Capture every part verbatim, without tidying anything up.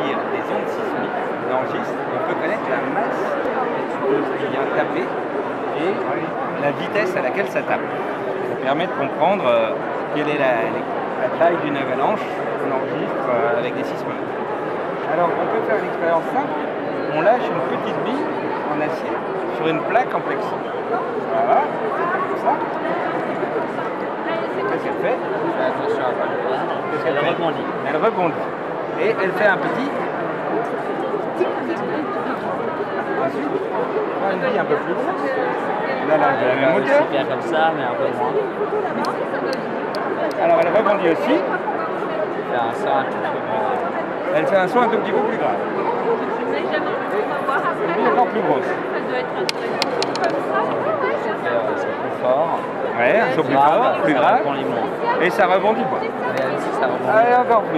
partir des ondes sismiques qu'on enregistre, on peut connaître la masse qui vient taper et la vitesse à laquelle ça tape. Ça permet de comprendre euh, quelle est la, la taille d'une avalanche qu'on enregistre euh, avec des sismomètres. Alors on peut faire une expérience simple. On lâche une petite bille en acier sur une plaque en plexi. Voilà, comme ça. Qu'est-ce qu'elle fait? Attention à pas le prendre. Qu'est-ce qu'elle Elle fait? rebondit. Elle rebondit. Et elle fait un petit. Ensuite, on prend une bille un peu plus grosse. Là, là, de la même hauteur. C'est bien comme ça, mais un peu moins. Alors elle rebondit aussi. Faire un son un tout peu plus. Elle fait un son un tout petit peu plus grave. Une bille encore plus grosse. C'est plus fort. Ouais, un son plus fort, plus ça grave. rebondit moins. Et ça rebondit pas. Et ici, ça rebondit. Allez, encore plus.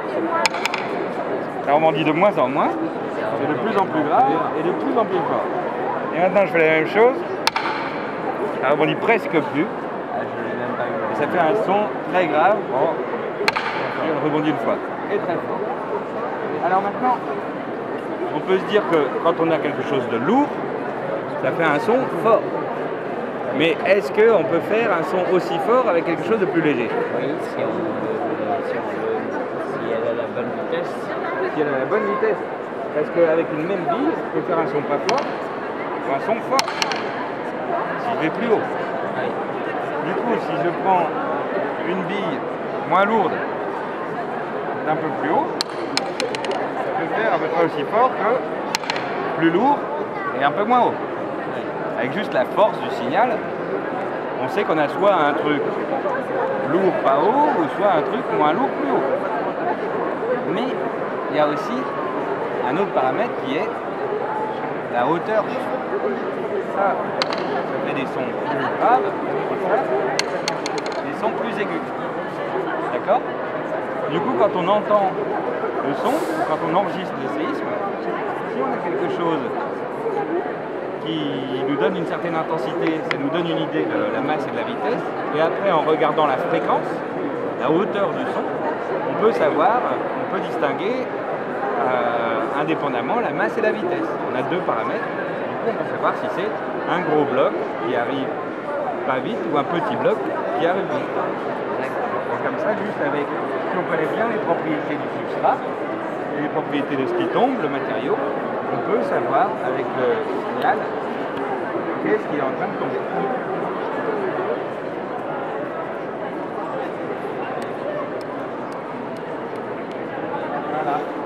Ça rebondit de moins en moins. C'est de plus en plus grave et de plus en plus fort. Et maintenant, je fais la même chose. Ça rebondit presque plus. Ah, je l'ai même pas eu. Et ça fait un son très grave. Bon, et on rebondit une fois. Et très fort. Alors maintenant, on peut se dire que quand on a quelque chose de lourd, ça fait un son fort. Mais est-ce qu'on peut faire un son aussi fort avec quelque chose de plus léger? Oui, si on le, si on le, si elle a la bonne vitesse. Si elle a la bonne vitesse. Parce qu'avec une même bille, on peut faire un son pas fort ou un son fort. Si je vais plus haut. Oui. Du coup, si je prends une bille moins lourde, un peu plus haut, ça peut faire à peu près aussi fort que plus lourd et un peu moins haut. Avec juste la force du signal, on sait qu'on a soit un truc lourd pas haut, ou soit un truc moins lourd plus haut. Mais il y a aussi un autre paramètre qui est la hauteur du son. Ça, ça fait des sons plus graves, et ça, des sons plus aigus. D'accord? Du coup, quand on entend le son, quand on enregistre le séisme, si on a quelque chose qui nous donne une certaine intensité, ça nous donne une idée de la masse et de la vitesse, et après en regardant la fréquence, la hauteur du son, on peut savoir, on peut distinguer euh, indépendamment la masse et la vitesse. On a deux paramètres, du coup on peut savoir si c'est un gros bloc qui arrive pas vite ou un petit bloc qui arrive vite. Et comme ça, juste avec, si on connaît bien les propriétés du substrat, et les propriétés de ce qui tombe, le matériau, on peut savoir avec le signal qu'est-ce qui est en train de tomber. Voilà.